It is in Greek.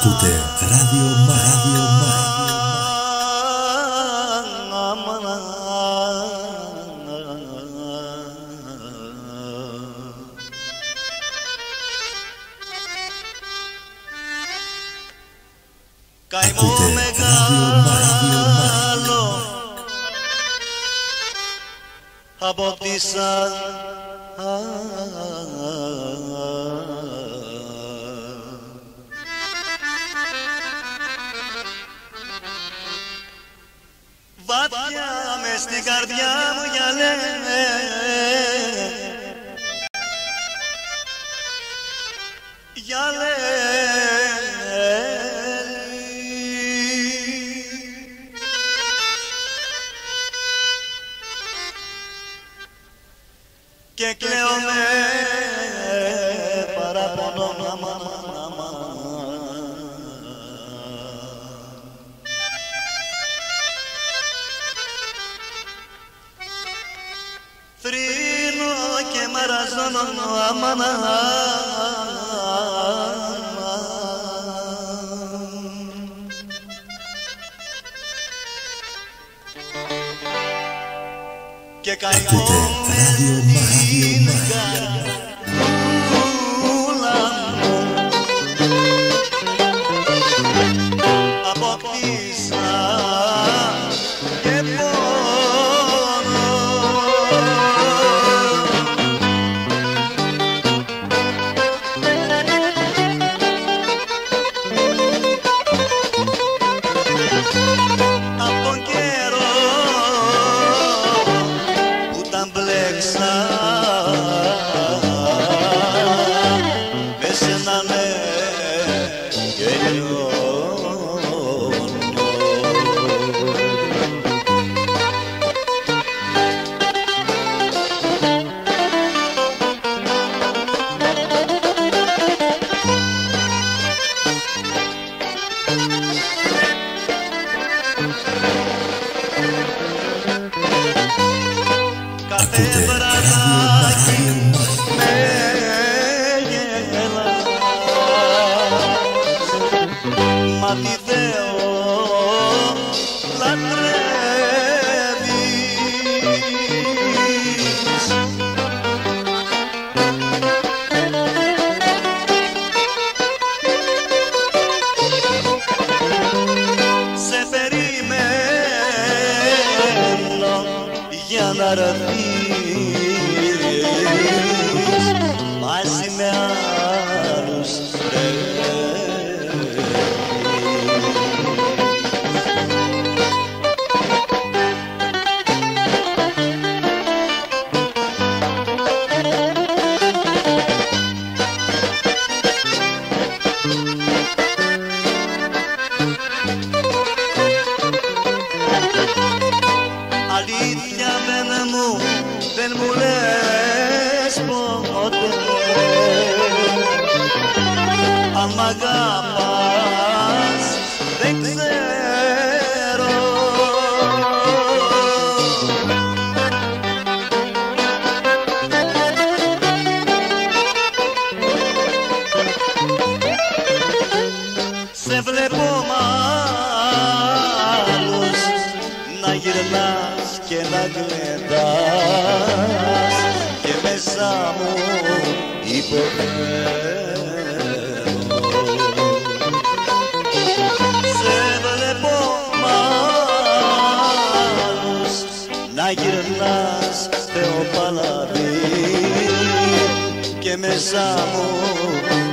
Ακούτε ράδιο Καημό μεγάλο απόκτησα βάθια μες στην καρδιά μου γυαλέ και κλαίω με παραπονό θρήνω και μαραζώνω και καημό την καρδούλα μου απόκτησα και πόνο απ' τον καιρό που τα μπλέξα με σένα ναι γελιώνω. Κάθε βραδάκι με γελάς, μα τι Θεό λατρεύεις. Σε περιμένω για να ραθείς μαζί με άλλους αλήθεια δεν μου λες ποτέ αν μ' αγαπάς δεν ξέρω. Σε βλέπω μ' άλλους να γυρνάς και να γλεντάς και μέσα μου υποφέρω. Σε βλέπω μ' άλλους να γυρνάς Θεό παλαβή και μέσα μου